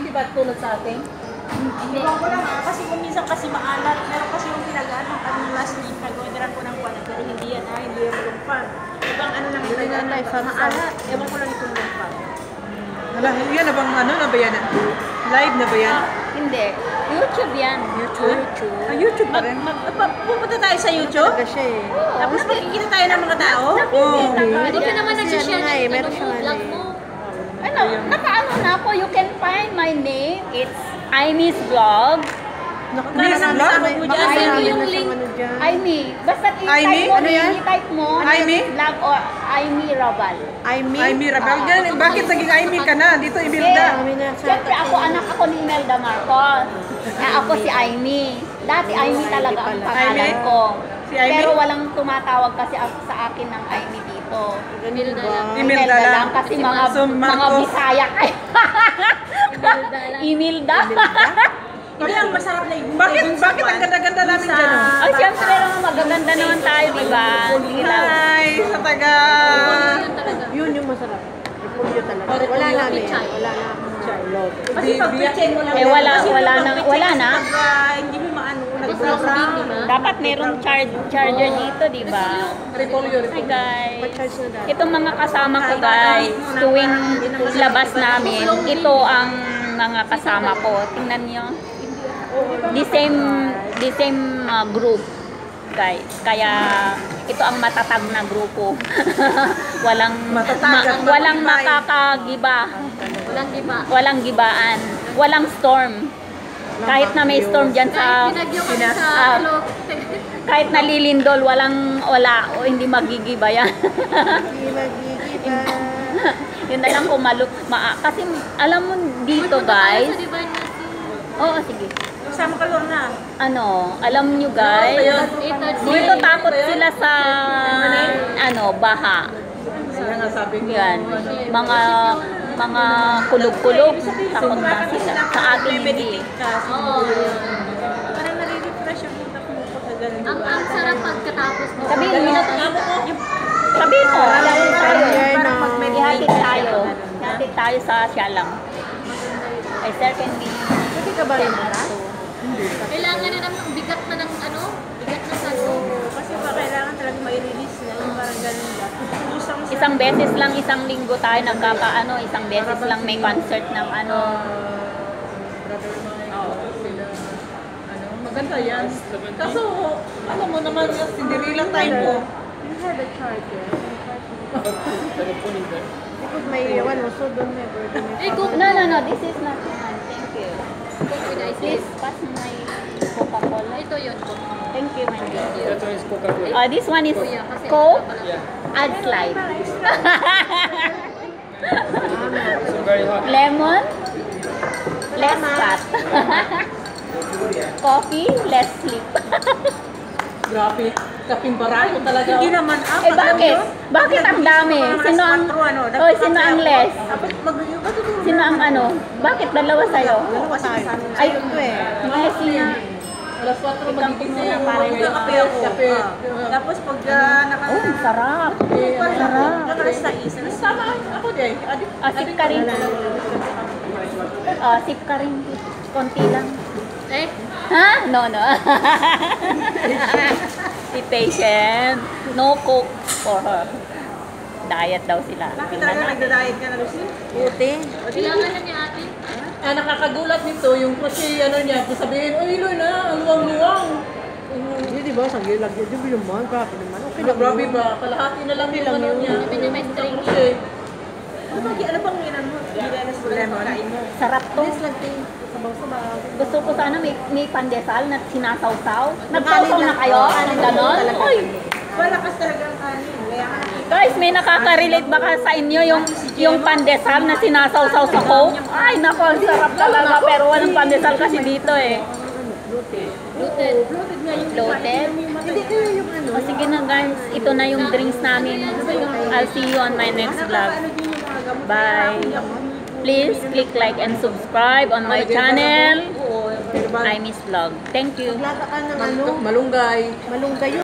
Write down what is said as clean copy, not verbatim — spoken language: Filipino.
Hindi ba tulad sa atin? Hindi ko lang kasi kung minsan kasi maalat. Meron kasi yung pinagaan ng kanong last week. Nag-orderan ko ng pan. Pero hindi yan hindi yan lumpan. Ibang ano lang pinagaan ng maalat. Ewan ko lang itong lumpan. Hala, yan na bang ano na ba yan? Live na ba yan? Hindi. YouTube yan. YouTube? YouTube pa rin? Pupunta tayo sa YouTube? Talaga siya eh. Tapos makikita tayo ng mga tao? Oo. Hindi ka naman nag-share ng vlog mo. Ano, nakaano na ako. You can find my name. It's Aimee's Vlog. Miss Vlog? Makasend yung link. Aimee. Basta i-type mo. Aimee? Vlog or Aimee Rabal. Aimee Rabal. Bakit naging Aimee ka na? Dito Imelda. Siyempre ako, anak ako ni Imelda Marcos. Ako si Aimee. Dati Aimee talaga ang pangalan ko. Pero walang tumatawag kasi sa akin ng Aimee dito. Imelda lang. Kasi mga Bisaya kayo. Imelda. Hindi ang masarap na yung Bakit ang ganda-ganda namin dyan? Ay, siyempre naman magaganda naman tayo, di ba? Hi, sa taga. Yun yung masarap. Repolyo talaga. Wala namin. Wala na. Kasi pag pretend mo lang. Wala na. Hindi mo maano. Nag-program. Dapat merong charger dito, di ba? Repolyo. Hi guys. Itong mga kasama ko guys, tuwing labas namin, ito ang mga kasama ko. Tingnan niyo. The same group guys. Kaya ito ang matatag na grupo. walang makakagiba. Walang gibaan. Walang storm. Kahit na may storm diyan sa kahit nalilindol, wala o hindi magigiba yan. Hindi magigiba. Yun na lang kung kasi alam mo dito guys. Oo, sige. Kasama ka lang na. Alam nyo guys, dito takot sila sa baha. Yan. Mga kulog-kulog, takot na sila. Sa atin hindi. Parang nare-refresh yung utak mo pagka ganun. Ang sarap pagkatapos mo. Sabihin mo Parang pag may ihatid tayo sa Sialang. Ay, certainly. Hindi ka ba rin Kailangan na ng bigat na ng bigat na sa Kasi pa kailangan talaga mai-release na yung parang ganun ba. Isang beses lang, isang linggo tayo isang beses lang may concert ng Maganda yan. Kaso, alam mo naman, Cinderella time ko. You have a charger. Because may iwan mo, so don't never do it. No, this is not mine. Thank you. Please pass my Coca-Cola. Ito yun. Thank you, my dear. This one is Coke. Add slide. Lemon. Less fat. Coffee. Less sleep. Grabe. Kaping barato talaga. Hindi naman Bakit? Bakit ang dami? Sino ang less? Sino ang Bakit dalawa sa'yo? Ay, less niya. Alas 4 magigising na Kape ako. Tapos pag Sarap. nakalas sa isa. Sama ako din. Sip ka rin. Sip ka rin. Konti lang. Ha? No. Si patient. No coke for her. Diet daw sila. Bakit talaga nagda-diet ka na, Lucy? Buti. Kailangan na ni ate. Nakakagulat nito yung kasi niya, sabihin, "Uy, Lorna, ang luwang-luwang." Hindi, di ba? Sagil lang. Di ba naman? Grabe naman. Okay lang. Grabe ba? Kalahati na lang yung niya. Sabi niya may string. Ano bang winan mo? Lemon. Sarap to. Sabaw-sabaw. Gusto ko sana may pandesal na sinasawsaw. Nagsasaw na kayo? Anong ganon? Uy! Malakas talaga ang kanin. Kaya ka Guys, may nakaka-relate baka sa inyo yung pandesal na sinasawsaw sa Coke? Ay, naku, ang sarap talaga. Pero walang pandesal kasi dito eh. Bloated? Hindi kayo yung O sige na guys, ito na yung drinks namin. I'll see you on my next vlog. Bye! Please click like and subscribe on my channel. Aimee's Vlog. Thank you. Lata ka ng Malunggay. malunggay.